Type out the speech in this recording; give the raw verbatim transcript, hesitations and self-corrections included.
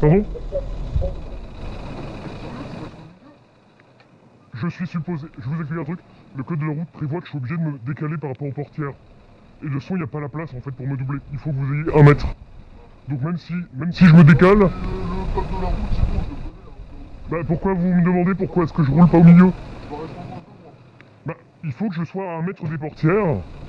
Pardon? Je suis supposé... Je vous explique un truc. Le code de la route prévoit que je suis obligé de me décaler par rapport aux portières. Et le son, il n'y a pas la place en fait pour me doubler. Il faut que vous ayez un mètre. Donc même si, même si je me décale... Le, le code de la route, c'est bon, je le connais. Hein. Bah pourquoi vous me demandez pourquoi est-ce que je roule pas au milieu? Je dois répondre un peu, moi. Bah il faut que je sois à un mètre des portières.